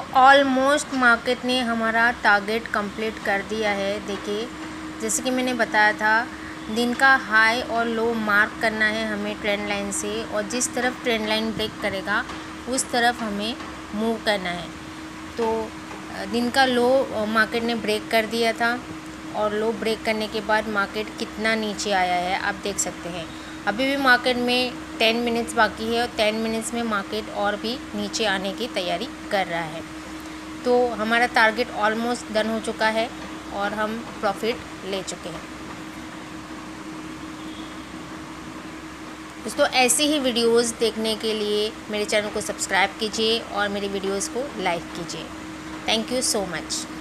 Almost market ने हमारा target complete कर दिया है। देखिए, जैसे कि मैंने बताया था, दिन का हाई और लो मार्क करना है हमें ट्रेंड लाइन से, और जिस तरफ ट्रेंड लाइन ब्रेक करेगा उस तरफ हमें मूव करना है। तो दिन का लो मार्केट ने ब्रेक कर दिया था, और लो ब्रेक करने के बाद मार्केट कितना नीचे आया है आप देख सकते हैं। अभी भी मार्केट में 10 मिनट्स बाकी है, और 10 मिनट्स में मार्केट और भी नीचे आने की तैयारी कर रहा है। तो हमारा टारगेट ऑलमोस्ट डन हो चुका है और हम प्रॉफिट ले चुके हैं। दोस्तों, ऐसी ही वीडियोस देखने के लिए मेरे चैनल को सब्सक्राइब कीजिए और मेरी वीडियोस को लाइक कीजिए। Thank you so much.